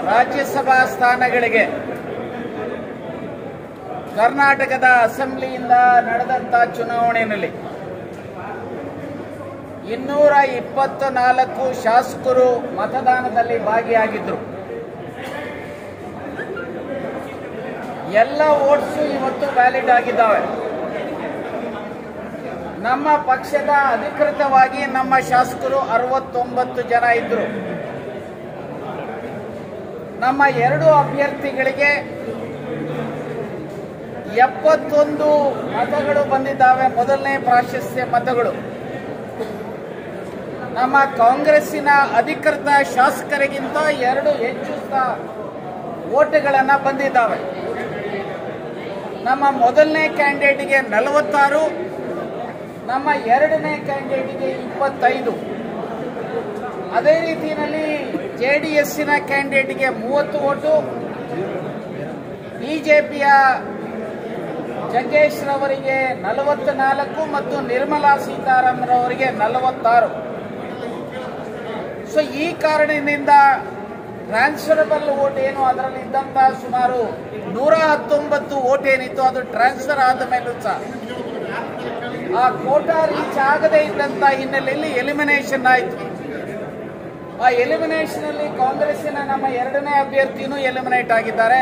ರಾಜ್ಯಸಭಾ ಸ್ಥಾನಗಳಿಗೆ ಕರ್ನಾಟಕದ ಅಸೆಂಬ್ಲಿಯಿಂದ ನಡೆದಂತ ಚುನಾವಣೆಯಲ್ಲಿ 224 ಶಾಸಕರು ಮತದಾನದಲ್ಲಿ ಭಾಗಿಯಾಗಿದ್ದರು. ಎಲ್ಲ ವೋಟ್ಸು ಇವತ್ತು ವ್ಯಾಲಿಡ್ ಆಗಿದ್ದಾವೆ. ನಮ್ಮ ಪಕ್ಷದ ಅಧಿಕೃತವಾಗಿ ನಮ್ಮ ಶಾಸಕರು 69 ಜನ ಇದ್ದರು. ನಮ್ಮ 2 ಅಭ್ಯರ್ಥಿಗಳಿಗೆ 71 ಮತಗಳು ಬಂದಿದ್ದಾವೆ, ಮೊದಲನೇ ಪ್ರಾಶಸ್ತ್ಯ ಮತಗಳು. ನಮ್ಮ ಕಾಂಗ್ರೆಸ್ಸಿನ ಅಧಿಕೃತ ಶಾಸಕರಿಗಿಂತ 2 ಹೆಚ್ಚು ವೋಟ್ಗಳನ್ನು ಬಂದಿದ್ದಾವೆ. ನಮ್ಮ ಮೊದಲನೇ ಕ್ಯಾಂಡಿಡೇಟ್ಗೆ 46, ನಮ್ಮ ಎರಡನೇ ಕ್ಯಾಂಡಿಡೇಟ್ಗೆ 25. ಅದೇ ರೀತಿಯಲ್ಲಿ ಜೆಡಿಎಸ್ಸಿನ ಕ್ಯಾಂಡಿಡೇಟ್ಗೆ 30 ವೋಟು, ಬಿಜೆಪಿಯ ಜಗ್ಗೇಶ್ ರವರಿಗೆ 44 ಮತ್ತು ನಿರ್ಮಲಾ ಸೀತಾರಾಮನ್ ಅವರಿಗೆ 46. ಸೊ ಈ ಕಾರಣದಿಂದ ಟ್ರಾನ್ಸ್ಫರಬಲ್ ವೋಟ್ ಏನು ಅದರಲ್ಲಿ ಇದ್ದಂತಹ ಸುಮಾರು 119 ವೋಟ್ ಏನಿತ್ತು ಅದು ಟ್ರಾನ್ಸ್ಫರ್ ಆದ ಮೇಲೂ ಸಹ ಆ ಕೋಟಾ ರೀಚ್ ಆಗದೇ ಇದ್ದಂತ ಹಿನ್ನೆಲೆಯಲ್ಲಿ ಎಲಿಮಿನೇಷನ್ ಆಯಿತು. ಆ ಎಲಿಮಿನೇಷನ್ ಅಲ್ಲಿ ಕಾಂಗ್ರೆಸ್ಸಿನ ನಮ್ಮ ಎರಡನೇ ಅಭ್ಯರ್ಥಿನೂ ಎಲಿಮಿನೇಟ್ ಆಗಿದ್ದಾರೆ.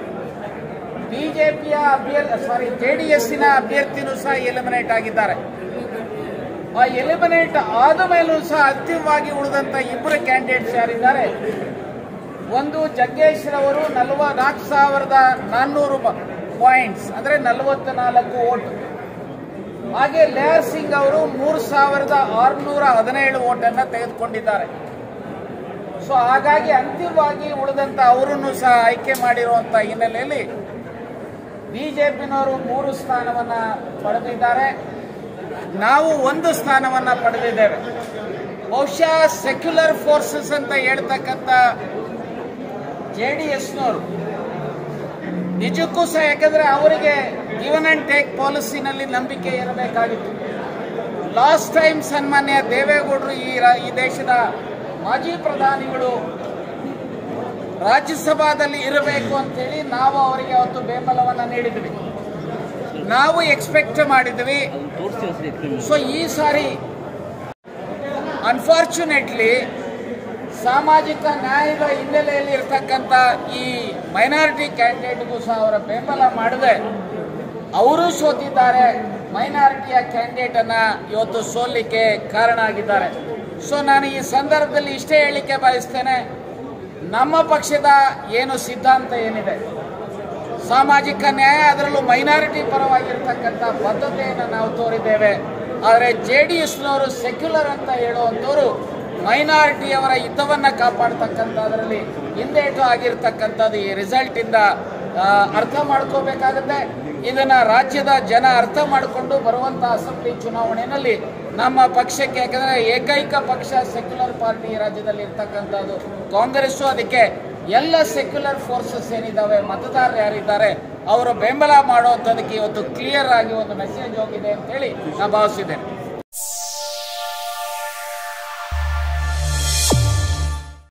ಬಿಜೆಪಿಯ ಜೆಡಿಎಸ್ಸಿನ ಅಭ್ಯರ್ಥಿನೂ ಸಹ ಎಲಿಮಿನೇಟ್ ಆಗಿದ್ದಾರೆ. ಆ ಎಲಿಮಿನೇಟ್ ಆದ ಮೇಲೂ ಸಹ ಅಂತಿಮವಾಗಿ ಉಳಿದಂತ 2 ಕ್ಯಾಂಡಿಡೇಟ್ಸ್ ಯಾರಿದ್ದಾರೆ, ಒಂದು ಜಗ್ಗೇಶ್ ರವರು 44,400 ಪಾಯಿಂಟ್ಸ್ ಅಂದ್ರೆ 44 ವೋಟ್, ಹಾಗೆ ಲೇಯರ್ ಸಿಂಗ್ ಅವರು 3,617 ವೋಟನ್ನು ತೆಗೆದುಕೊಂಡಿದ್ದಾರೆ. ಸೊ ಹಾಗಾಗಿ ಅಂತಿಮವಾಗಿ ಉಳಿದಂತ ಅವರನ್ನು ಸಹ ಆಯ್ಕೆ ಮಾಡಿರುವಂತ ಹಿನ್ನೆಲೆಯಲ್ಲಿ ಬಿಜೆಪಿನವರು 3 ಸ್ಥಾನವನ್ನ ಪಡೆದಿದ್ದಾರೆ, ನಾವು 1 ಸ್ಥಾನವನ್ನ ಪಡೆದಿದ್ದೇವೆ. ಬಹುಶಃ ಸೆಕ್ಯುಲರ್ ಫೋರ್ಸಸ್ ಅಂತ ಹೇಳ್ತಕ್ಕಂಥ ಜೆಡಿಎಸ್ನವರು ನಿಜಕ್ಕೂ ಸಹ, ಯಾಕಂದ್ರೆ ಅವರಿಗೆ ಗಿವನ್ ಅಂಡ್ ಟೇಕ್ ಪಾಲಿಸಿನಲ್ಲಿ ನಂಬಿಕೆ ಇರಬೇಕಾಗಿತ್ತು. ಲಾಸ್ಟ್ ಟೈಮ್ ಸನ್ಮಾನ್ಯ ದೇವೇಗೌಡರು ಈ ದೇಶದ ಮಾಜಿ ಪ್ರಧಾನಿಗಳು ರಾಜ್ಯಸಭಾದಲ್ಲಿ ಇರಬೇಕು ಅಂತೇಳಿ ನಾವು ಅವರಿಗೆ ಅವತ್ತು ಬೆಂಬಲವನ್ನು ನೀಡಿದ್ವಿ, ನಾವು ಎಕ್ಸ್ಪೆಕ್ಟ್ ಮಾಡಿದ್ವಿ. ಸೊ ಈ ಸಾರಿ ಅನ್ಫಾರ್ಚುನೇಟ್ಲಿ ಸಾಮಾಜಿಕ ನ್ಯಾಯದ ಹಿನ್ನೆಲೆಯಲ್ಲಿ ಇರತಕ್ಕಂಥ ಈ ಮೈನಾರಿಟಿ ಕ್ಯಾಂಡಿಡೇಟ್ಗೂ ಸಹ ಅವರ ಬೆಂಬಲ ಮಾಡದೆ ಅವರು ಸೋತಿದ್ದಾರೆ. ಮೈನಾರಿಟಿಯ ಕ್ಯಾಂಡಿಡೇಟ್ ಅನ್ನ ಇವತ್ತು ಸೋಲಿಕ್ಕೆ ಕಾರಣ ಆಗಿದ್ದಾರೆ. ಸೊ ನಾನು ಈ ಸಂದರ್ಭದಲ್ಲಿ ಇಷ್ಟೇ ಹೇಳಿಕೆ ಬಯಸ್ತೇನೆ, ನಮ್ಮ ಪಕ್ಷದ ಏನು ಸಿದ್ಧಾಂತ ಏನಿದೆ, ಸಾಮಾಜಿಕ ನ್ಯಾಯ, ಅದರಲ್ಲೂ ಮೈನಾರಿಟಿ ಪರವಾಗಿರ್ತಕ್ಕಂಥ ಬದ್ಧತೆಯನ್ನು ನಾವು ತೋರಿದ್ದೇವೆ. ಆದರೆ ಜೆಡಿಎಸ್ನವರು ಸೆಕ್ಯುಲರ್ ಅಂತ ಹೇಳುವಂಥವರು ಮೈನಾರಿಟಿಯವರ ಹಿತವನ್ನು ಕಾಪಾಡ್ತಕ್ಕಂಥದ್ರಲ್ಲಿ ಹಿಂದೇಟು ಆಗಿರ್ತಕ್ಕಂಥದ್ದು ಈ ರಿಸಲ್ಟ್ ಇಂದ ಅರ್ಥ ಮಾಡ್ಕೋಬೇಕಾಗುತ್ತೆ. ಇದನ್ನ ರಾಜ್ಯದ ಜನ ಅರ್ಥ ಮಾಡಿಕೊಂಡು ಬರುವಂತ ಅಸೆಂಬ್ಲಿ ಚುನಾವಣೆಯಲ್ಲಿ ನಮ್ಮ ಪಕ್ಷಕ್ಕೆ, ಯಾಕಂದ್ರೆ ಏಕೈಕ ಪಕ್ಷ ಸೆಕ್ಯುಲರ್ ಪಾರ್ಟಿ ರಾಜ್ಯದಲ್ಲಿ ಇರ್ತಕ್ಕಂಥದ್ದು ಕಾಂಗ್ರೆಸ್ಸು, ಅದಕ್ಕೆ ಎಲ್ಲ ಸೆಕ್ಯುಲರ್ ಫೋರ್ಸಸ್ ಏನಿದ್ದಾವೆ, ಮತದಾರರು ಯಾರಿದ್ದಾರೆ ಅವರು ಬೆಂಬಲ ಮಾಡುವಂಥದಕ್ಕೆ ಇವತ್ತು ಕ್ಲಿಯರ್ ಆಗಿ ಒಂದು ಮೆಸೇಜ್ ಹೋಗಿದೆ ಅಂತ ಹೇಳಿ ನಾನು ಭಾವಿಸಿದ್ದೇನೆ.